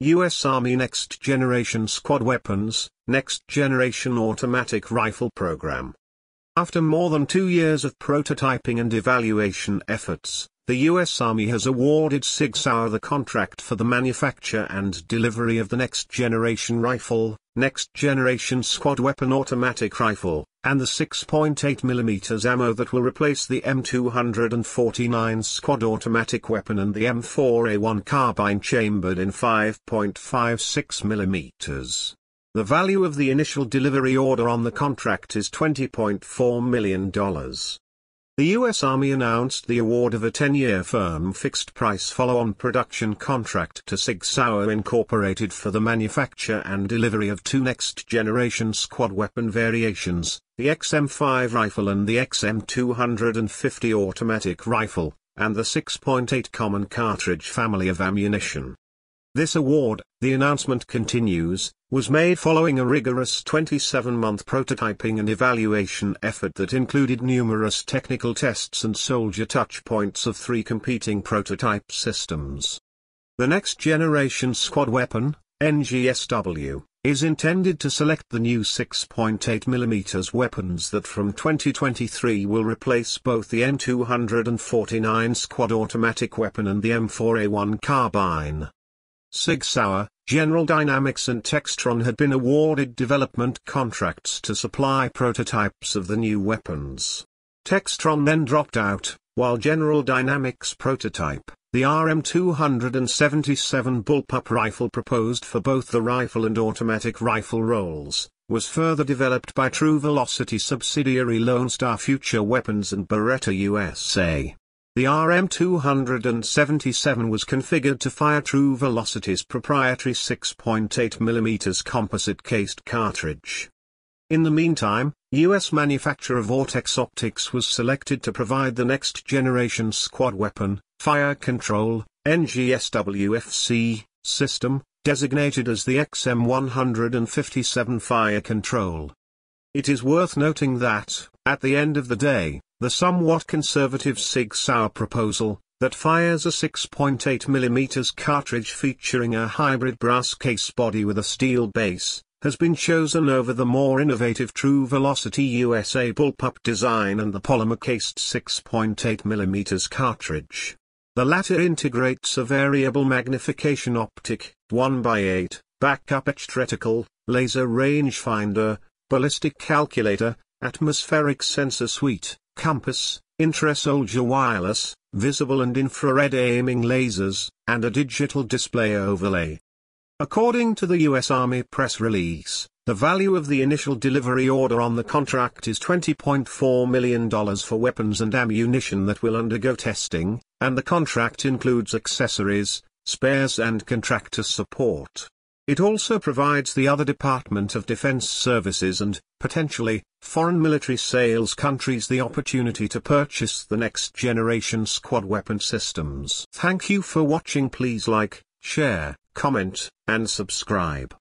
U.S. Army Next Generation Squad Weapons, Next Generation Automatic Rifle Program. After more than 2 years of prototyping and evaluation efforts, the U.S. Army has awarded SIG Sauer the contract for the manufacture and delivery of the Next Generation Rifle, Next Generation Squad Weapon Automatic Rifle, and the 6.8mm ammo that will replace the M249 Squad Automatic Weapon and the M4A1 carbine chambered in 5.56mm. The value of the initial delivery order on the contract is $20.4 million. The U.S. Army announced the award of a 10-year firm fixed-price follow-on production contract to SIG Sauer Incorporated for the manufacture and delivery of 2 next-generation squad weapon variations, the XM5 Rifle and the XM250 Automatic Rifle, and the 6.8 common cartridge family of ammunition. This award, the announcement continues, was made following a rigorous 27-month prototyping and evaluation effort that included numerous technical tests and soldier touchpoints of 3 competing prototype systems. The Next Generation Squad Weapon, NGSW, is intended to select the new 6.8mm weapons that from 2023 will replace both the M249 Squad Automatic Weapon and the M4A1 carbine. SIG Sauer, General Dynamics and Textron had been awarded development contracts to supply prototypes of the new weapons. Textron then dropped out, while General Dynamics' prototype, the RM277 bullpup rifle proposed for both the rifle and automatic rifle roles, was further developed by True Velocity subsidiary LoneStar Future Weapons and Beretta USA. The RM277 was configured to fire True Velocity's proprietary 6.8mm composite-cased cartridge. In the meantime, U.S. manufacturer Vortex Optics was selected to provide the next-generation squad weapon, fire control, NGSWFC, system, designated as the XM157 fire control. It is worth noting that, at the end of the day, the somewhat conservative SIG Sauer proposal, that fires a 6.8mm cartridge featuring a hybrid brass case body with a steel base, has been chosen over the more innovative True Velocity USA bullpup design and the polymer-cased 6.8mm cartridge. The latter integrates a variable magnification optic, 1x8, backup etched reticle, laser rangefinder, ballistic calculator, atmospheric sensor suite, compass, intra-soldier wireless, visible and infrared aiming lasers, and a digital display overlay. According to the U.S. Army press release, the value of the initial delivery order on the contract is $20.4 million for weapons and ammunition that will undergo testing, and the contract includes accessories, spares and contractor support. It also provides the other Department of Defense services and, potentially, foreign military sales countries the opportunity to purchase the next-generation squad weapon systems. Thank you for watching. Please like, share, comment, and subscribe.